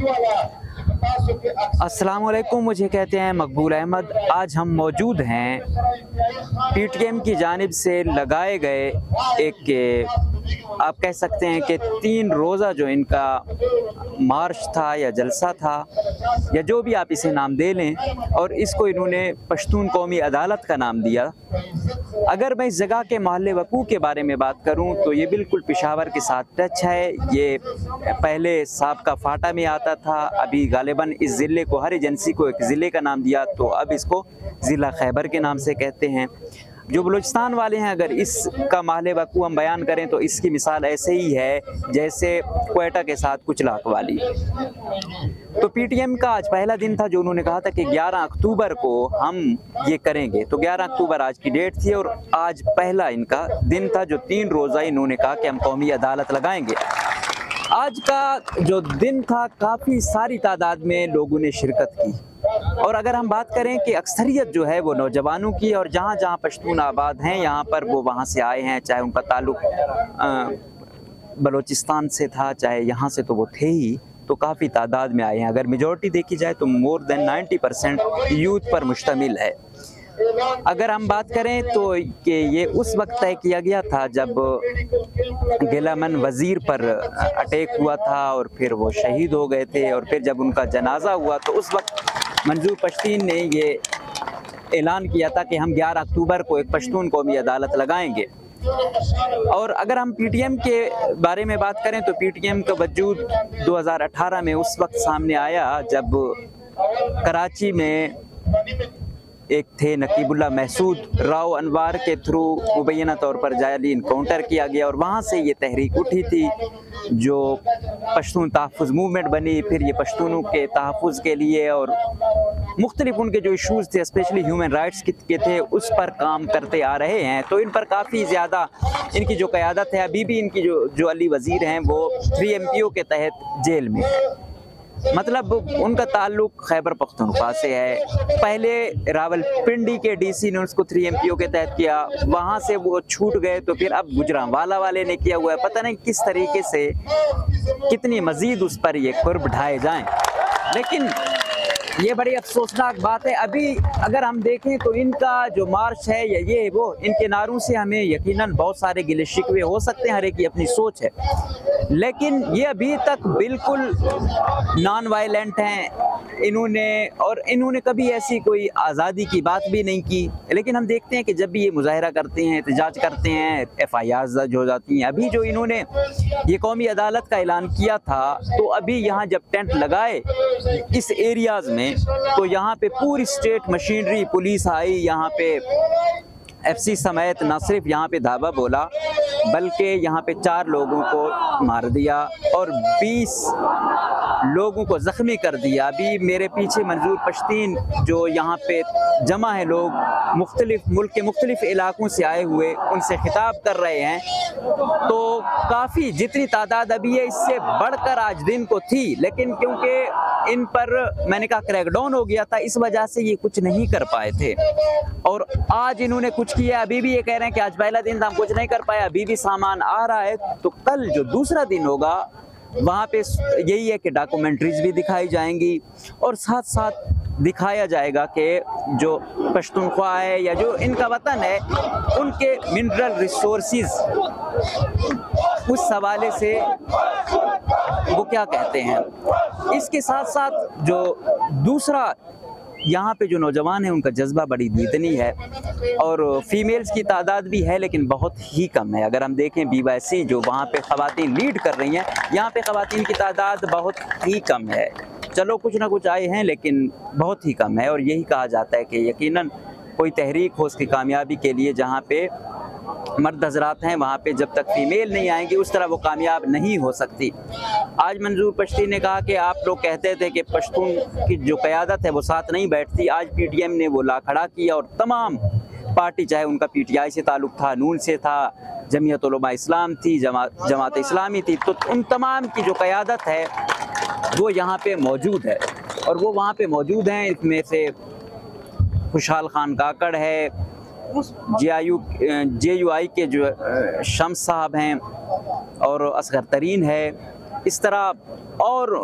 अस्सलाम वालेकुम, मुझे कहते हैं मकबूल अहमद। आज हम मौजूद हैं पीटीएम की जानिब से लगाए गए एक आप कह सकते हैं कि 3 रोज़ा जो इनका मार्च था या जलसा था या जो भी आप इसे नाम दे लें, और इसको इन्होंने पश्तून कौमी अदालत का नाम दिया। अगर मैं इस जगह के महल वकूअ के बारे में बात करूं तो ये बिल्कुल पेशावर के साथ टच है। ये पहले साबका फाटा में आता था, अभी गालिबन इस ज़िले को, हर एजेंसी को एक ज़िले का नाम दिया, तो अब इसको ज़िला खैबर के नाम से कहते हैं। जो बलूचिस्तान वाले हैं, अगर इसका महल वकूअ हम बयान करें तो इसकी मिसाल ऐसे ही है जैसे क्वेटा के साथ कुछ लाख वाली। तो पीटीएम का आज पहला दिन था जो उन्होंने कहा था कि 11 अक्टूबर को हम ये करेंगे। तो 11 अक्टूबर आज की डेट थी और आज पहला इनका दिन था जो 3 रोज़ा इन्होंने कहा कि हम कौमी अदालत लगाएंगे। आज का जो दिन था काफ़ी सारी तादाद में लोगों ने शिरकत की, और अगर हम बात करें कि अक्सरियत जो है वो नौजवानों की, और जहाँ जहाँ पश्तून आबाद हैं यहाँ पर वो वहाँ से आए हैं, चाहे उनका ताल्लुक बलूचिस्तान से था चाहे यहाँ से, तो वो थे ही, तो काफ़ी तादाद में आए हैं। अगर मेजॉरिटी देखी जाए तो मोर देन 90% यूथ पर मुश्तमिल है। अगर हम बात करें तो कि ये उस वक्त तय किया गया था जब गिलामन वज़ीर पर अटैक हुआ था और फिर वो शहीद हो गए थे, और फिर जब उनका जनाजा हुआ तो उस वक्त मंजूर पश्तीन ने ये ऐलान किया था कि हम 11 अक्टूबर को एक पश्तून कौमी अदालत लगाएंगे। और अगर हम पीटीएम के बारे में बात करें तो पीटीएम का वजूद 2018 में उस वक्त सामने आया जब कराची में एक थे नकीबुल्ला महसूद राव अनवार के थ्रू मुबैना तौर पर जाली इनकाउंटर किया गया, और वहाँ से ये तहरीक उठी थी जो पश्तून तहफ़्फ़ुज़ मूवमेंट बनी। फिर ये पश्तूनों के तहफ़्फ़ुज़ के लिए और मुख्तलिफ उनके जो इशूज़ थे, स्पेशली ह्यूमन राइट्स के थे, उस पर काम करते आ रहे हैं। तो इन पर काफ़ी ज़्यादा इनकी जो क़यादत है, अभी भी इनकी जो अली वज़ीर हैं वो 3 MPO के तहत जेल में है। मतलब उनका ताल्लुक खैबर पख्तूनख्वा से है। पहले रावलपिंडी के डीसी ने उसको 3 MPO के तहत किया, वहाँ से वो छूट गए, तो फिर अब गुजरांवाला वाले ने किया हुआ है। पता नहीं किस तरीके से कितनी मज़ीद उस पर ये कुर्ब ढाए जाएं। लेकिन ये बड़ी अफसोसनाक बात है। अभी अगर हम देखें तो इनका जो मार्च है या ये वो, इनके नारों से हमें यकीनन बहुत सारे गिले शिकवे हो सकते हैं, हर एक की अपनी सोच है, लेकिन ये अभी तक बिल्कुल नॉन वायलेंट हैं। इन्होंने कभी ऐसी कोई आज़ादी की बात भी नहीं की। लेकिन हम देखते हैं कि जब भी ये मुजाहरा करते हैं, एहतजाज करते हैं, FIR दर्ज हो जाती हैं। अभी जो इन्होंने ये कौमी अदालत का ऐलान किया था, तो अभी यहाँ जब टेंट लगाए इस एरियाज़ में, तो यहाँ पे पूरी स्टेट मशीनरी पुलिस आई, यहाँ पे FC समेत न सिर्फ यहाँ पे धावा बोला बल्कि यहाँ पे 4 लोगों को मार दिया और 20 लोगों को ज़ख्मी कर दिया। अभी मेरे पीछे मंजूर पश्तीन जो यहाँ पे जमा है लोग, मुख्तलिफ मुल्क के मुख्तलिफ इलाकों से आए हुए, उनसे खिताब कर रहे हैं। तो काफ़ी जितनी तादाद अभी है इससे बढ़कर आज दिन को थी, लेकिन क्योंकि इन पर मैंने कहा क्रैकडाउन हो गया था, इस वजह से ये कुछ नहीं कर पाए थे। और आज इन्होंने कुछ किया। अभी भी ये कह रहे हैं कि आज पहला दिन था, हम कुछ नहीं कर पाए, अभी भी सामान आ रहा है। तो कल जो दूसरा दिन होगा वहाँ पे यही है कि डॉक्यूमेंट्रीज भी दिखाई जाएंगी और साथ साथ दिखाया जाएगा कि जो पश्तूनख्वा है या जो इनका वतन है, उनके मिनरल रिसोर्सेज उस हवाले से वो क्या कहते हैं। इसके साथ साथ जो दूसरा यहाँ पे जो नौजवान है उनका जज्बा बड़ी दीदनी है, और फीमेल्स की तादाद भी है लेकिन बहुत ही कम है। अगर हम देखें BYC जो वहाँ पे ख़वातीन लीड कर रही हैं, यहाँ पे ख़वातीन की तादाद बहुत ही कम है। चलो कुछ ना कुछ आए हैं लेकिन बहुत ही कम है, और यही कहा जाता है कि यकीनन कोई तहरीक हो उसकी कामयाबी के लिए जहाँ पे मर्द हजरात हैं, वहाँ पे जब तक फीमेल नहीं आएंगी उस तरह वो कामयाब नहीं हो सकती। आज मंजूर पश्ती ने कहा कि आप लोग कहते थे कि पश्तून की जो क़यादत है वो साथ नहीं बैठती, आज PTM ने वो ला खड़ा किया और तमाम पार्टी, चाहे उनका PTI से ताल्लुक़ था, नून से था, जमीयत उलमा इस्लाम थी, जमात इस्लामी थी, तो उन तमाम की जो क़यादत है वो यहाँ पे मौजूद है और वो वहाँ पे मौजूद हैं। इसमें से खुशहाल खान काकड़ है, JUI के जो शम्स साहब हैं और असगर तरीन है। इस तरह और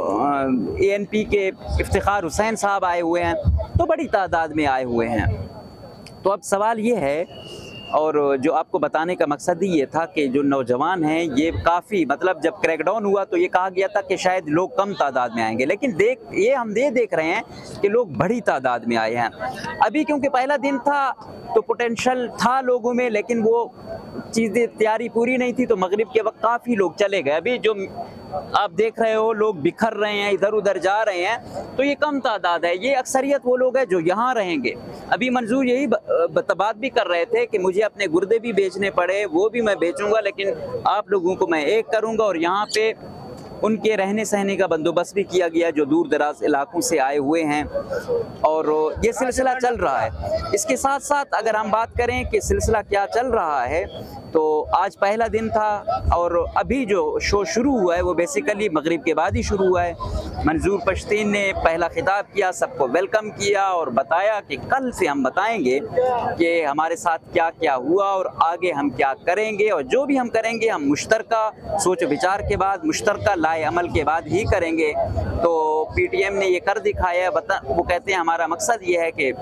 ANP के इफ्तिखार हुसैन साहब आए हुए हैं, तो बड़ी तादाद में आए हुए हैं। तो अब सवाल ये है, और जो आपको बताने का मकसद ही ये था कि जो नौजवान हैं ये काफ़ी, मतलब जब क्रैकडाउन हुआ तो ये कहा गया था कि शायद लोग कम तादाद में आएंगे, लेकिन हम देख रहे हैं कि लोग बड़ी तादाद में आए हैं। अभी क्योंकि पहला दिन था तो पोटेंशियल था लोगों में, लेकिन वो चीज़ें तैयारी पूरी नहीं थी, तो मगरिब के वक्त काफ़ी लोग चले गए। अभी जो आप देख रहे हो लोग बिखर रहे हैं, इधर उधर जा रहे हैं, तो ये कम तादाद है। ये अक्सरियत वो लोग हैं जो यहाँ रहेंगे। अभी मंजूर यही बात भी कर रहे थे कि मुझे अपने गुर्दे भी बेचने पड़े, वो भी मैं बेचूंगा, लेकिन आप लोगों को मैं एक करूंगा। और यहाँ पे उनके रहने सहने का बंदोबस्त भी किया गया जो दूर दराज इलाकों से आए हुए हैं, और ये सिलसिला चल रहा है। इसके साथ साथ अगर हम बात करें कि सिलसिला क्या चल रहा है, तो आज पहला दिन था और अभी जो शो शुरू हुआ है वो बेसिकली मगरिब के बाद ही शुरू हुआ है। मंजूर पश्तीन ने पहला खिताब किया, सबको वेलकम किया और बताया कि कल से हम बताएंगे कि हमारे साथ क्या क्या हुआ और आगे हम क्या करेंगे, और जो भी हम करेंगे हम मुश्तरका सोच विचार के बाद, मुश्तरका लाए अमल के बाद ही करेंगे। तो PTM ने ये कर दिखाया। वो कहते हैं हमारा मकसद ये है कि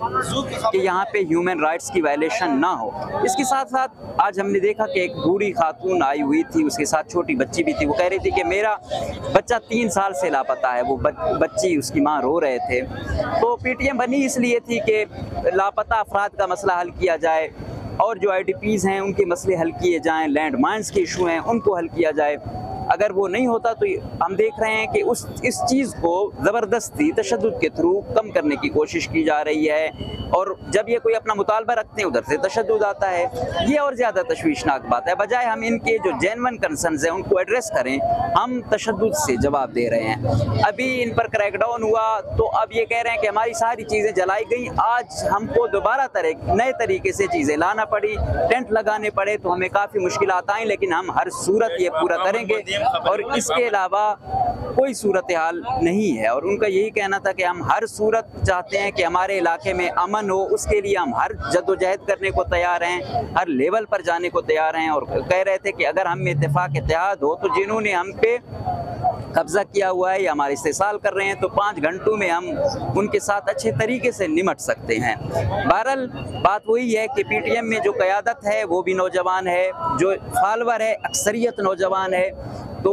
यहाँ पे ह्यूमन राइट्स की वायलेशन ना हो। इसके साथ साथ आज हमने देखा कि एक बूढ़ी खातून आई हुई थी, उसके साथ छोटी बच्ची भी थी। वो कह रही थी कि मेरा बच्चा 3 साल से लापता है। वो बच्ची, उसकी माँ रो रहे थे। तो PTM बनी इसलिए थी कि लापता अफराद का मसला हल किया जाए, और जो IDPs हैं उनके मसले हल किए जाएँ, लैंड माइंस के इशू हैं उनको हल किया जाए। अगर वो नहीं होता तो हम देख रहे हैं कि इस चीज़ को ज़बरदस्ती तशद्दुद के थ्रू कम करने की कोशिश की जा रही है, और जब ये कोई अपना मुतालबा रखते हैं उधर से तशद्दुद आता है। ये और ज़्यादा तशवीशनाक बात है। बजाय हम इनके जो जेन्युइन कंसर्न्स हैं उनको एड्रेस करें, हम तशद्दुद से जवाब दे रहे हैं। अभी इन पर क्रैकडाउन हुआ तो अब ये कह रहे हैं कि हमारी सारी चीज़ें जलाई गई, आज हमको दोबारा नए तरीके से चीज़ें लाना पड़ी, टेंट लगाने पड़े, तो हमें काफ़ी मुश्किलात आई, लेकिन हम हर सूरत ये पूरा करेंगे और इसके अलावा कोई सूरत हाल नहीं है। और उनका यही कहना था कि हम हर सूरत चाहते हैं कि हमारे इलाके में अमन हो, उसके लिए हम हर जद्दोजहद करने को तैयार हैं, हर लेवल पर जाने को तैयार हैं। और कह रहे थे कि अगर हम में इत्तेफाक इत्तेहाद हो तो जिन्होंने हम पे कब्जा किया हुआ है या हमारे इस्तेसाल कर रहे हैं, तो 5 घंटों में हम उनके साथ अच्छे तरीके से निमट सकते हैं। बहरहाल बात वही है कि PTM में जो क़यादत है वो भी नौजवान है, जो फॉलोअर है अक्सरियत नौजवान है, तो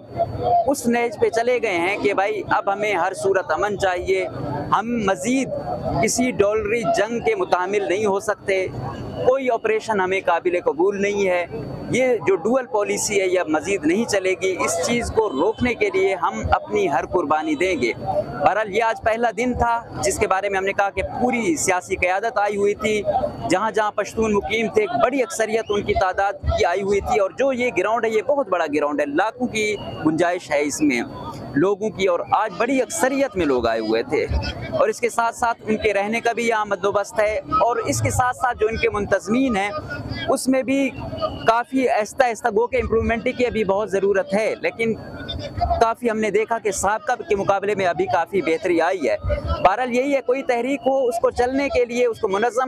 वो उस नेज पे चले गए हैं कि भाई अब हमें हर सूरत अमन चाहिए, हम मज़ीद किसी डॉलरी जंग के मुतामिल नहीं हो सकते, कोई ऑपरेशन हमें काबिल कबूल नहीं है, ये जो डुअल पॉलिसी है यह मज़ीद नहीं चलेगी। इस चीज़ को रोकने के लिए हम अपनी हर कुर्बानी देंगे। बहरहाल ये आज पहला दिन था जिसके बारे में हमने कहा कि पूरी सियासी क़यादत आई हुई थी, जहाँ जहाँ पश्तून मुकीम थे एक बड़ी अक्सरियत उनकी तादाद की आई हुई थी, और जो ये ग्राउंड है ये बहुत बड़ा ग्राउंड है, लाखों की गुंजाइश है इसमें लोगों की, और आज बड़ी अक्सरियत में लोग आए हुए थे। और इसके साथ साथ उनके रहने का भी यहाँ बंदोबस्त है, और इसके साथ साथ जो इनके मुंतज़मीन हैं उसमें भी काफ़ी आहिस्ता आहिस्ता गो के इम्प्रूवमेंट की अभी बहुत ज़रूरत है, लेकिन काफ़ी हमने देखा कि साबिक़ा के मुकाबले में अभी काफ़ी बेहतरी आई है। बहरहाल यही है, कोई तहरीक हो उसको चलने के लिए, उसको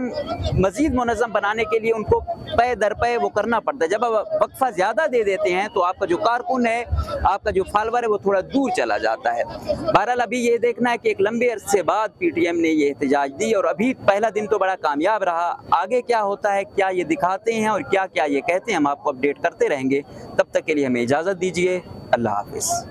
मज़ीद मुनज़्ज़म बनाने के लिए उनको पे दर पे वो करना पड़ता है। जब आप वक्फा ज़्यादा दे देते हैं तो आपका जो कारकुन है, आपका जो फॉलोअर है वो थोड़ा दूर चला जाता है। बहरहाल अभी ये देखना है कि एक लंबे अरसे बाद PTM ने ये एहतजाज दी, और अभी पहला दिन तो बड़ा कामयाब रहा। आगे क्या होता है, क्या ये दिखाते हैं और क्या क्या ये कहते हैं, हम आपको अपडेट करते रहेंगे। तब तक के लिए हमें इजाज़त दीजिए। अल्लाह हाफ़िज़।